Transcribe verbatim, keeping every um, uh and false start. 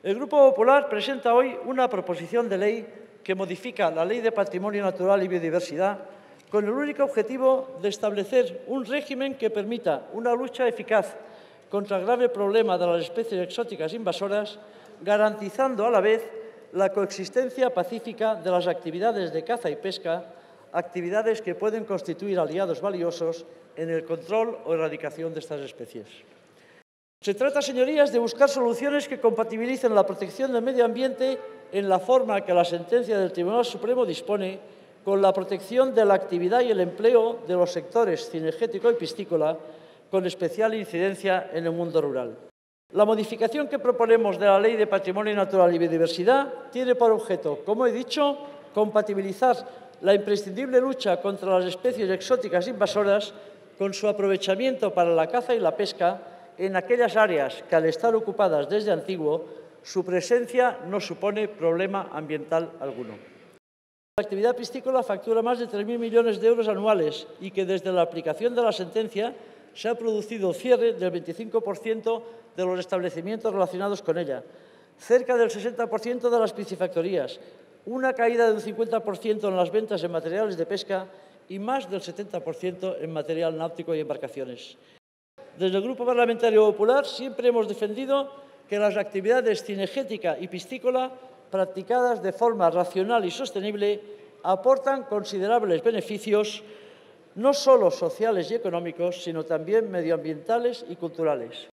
El Grupo Popular presenta hoy una proposición de ley que modifica la Ley de Patrimonio Natural y Biodiversidad con el único objetivo de establecer un régimen que permita una lucha eficaz contra el grave problema de las especies exóticas invasoras, garantizando a la vez la coexistencia pacífica de las actividades de caza y pesca, actividades que pueden constituir aliados valiosos en el control o erradicación de estas especies. Se trata, señorías, de buscar soluciones que compatibilicen la protección del medio ambiente en la forma que la sentencia del Tribunal Supremo dispone con la protección de la actividad y el empleo de los sectores cinegético y piscícola, con especial incidencia en el mundo rural. La modificación que proponemos de la Ley de Patrimonio Natural y Biodiversidad tiene por objeto, como he dicho, compatibilizar la imprescindible lucha contra las especies exóticas invasoras con su aprovechamiento para la caza y la pesca en aquellas áreas que, al estar ocupadas desde antiguo, su presencia no supone problema ambiental alguno. La actividad piscícola factura más de tres mil millones de euros anuales y que desde la aplicación de la sentencia se ha producido cierre del veinticinco por ciento de los establecimientos relacionados con ella, cerca del sesenta por ciento de las piscifactorías, una caída del cincuenta por ciento en las ventas de materiales de pesca y más del setenta por ciento en material náutico y embarcaciones. Desde el Grupo Parlamentario Popular siempre hemos defendido que las actividades cinegética y piscícola practicadas de forma racional y sostenible aportan considerables beneficios no solo sociales y económicos, sino también medioambientales y culturales.